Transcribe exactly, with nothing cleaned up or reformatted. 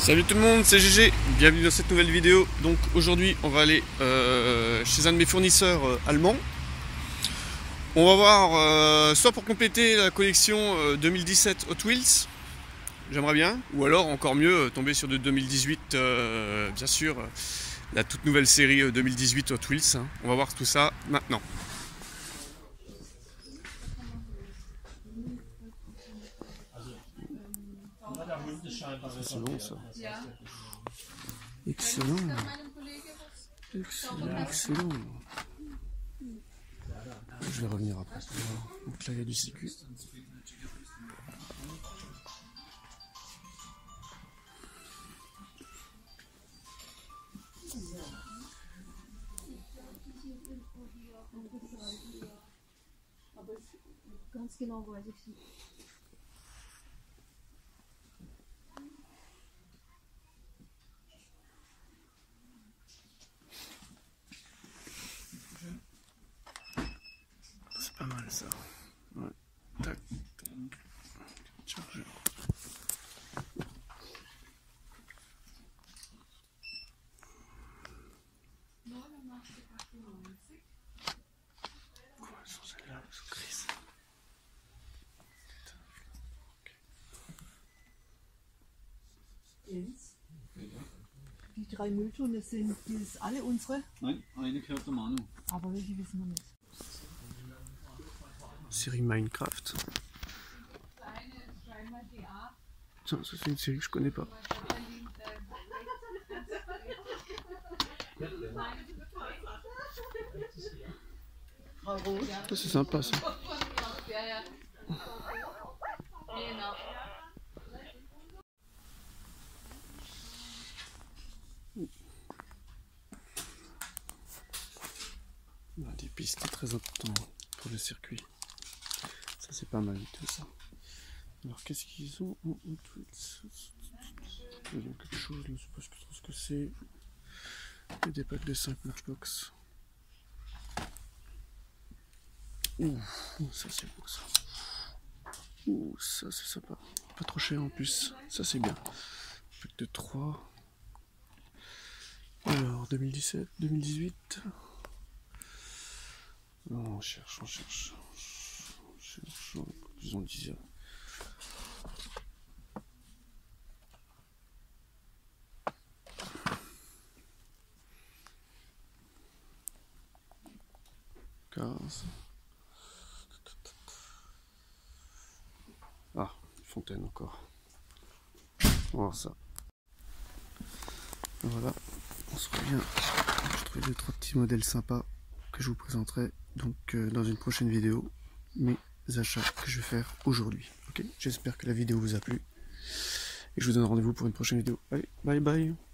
Salut tout le monde, c'est G G, bienvenue dans cette nouvelle vidéo. Donc aujourd'hui on va aller euh, chez un de mes fournisseurs euh, allemands. On va voir euh, soit pour compléter la collection euh, deux mille dix-sept Hot Wheels, j'aimerais bien, ou alors encore mieux tomber sur de deux mille dix-huit, euh, bien sûr, euh, la toute nouvelle série euh, deux mille dix-huit Hot Wheels. Hein. On va voir tout ça maintenant. C'est bon ça. Excellent. Excellent, excellent. Je vais revenir après. Donc là il y a du sécu. Ganz genau weiß ich nicht. C'est pas mal ça. Ouais. Tac. Chargeur. Die drei Mülltonnen sind das alle unsere? Nein, eine gehört der Manu. Aber welche wissen wir nicht. Série Minecraft. Tiens, ça c'est une série que je connais pas. Ça c'est sympa ça. Des pistes très importantes pour le circuit. Ça c'est pas mal tout ça. Alors qu'est-ce qu'ils ont en Hot Wheels? Ils ont quelque chose, je ne sais pas trop ce que c'est. Et des packs de cinq Matchbox. Ouh, ça c'est beau ça. Ouh, ça c'est sympa. Pas trop cher en plus. Ça c'est bien. Pack de trois. Alors deux mille dix-sept, deux mille dix-huit. Non, on cherche, on cherche. On cherche. Ils ont dit. quinze. Ah, fontaine encore. On va voir ça. Voilà, on se revient. Je trouve deux trois petits modèles sympas que je vous présenterai donc euh, dans une prochaine vidéo. Mes achats que je vais faire aujourd'hui. Ok, j'espère que la vidéo vous a plu. Et je vous donne rendez-vous pour une prochaine vidéo. Allez, bye bye.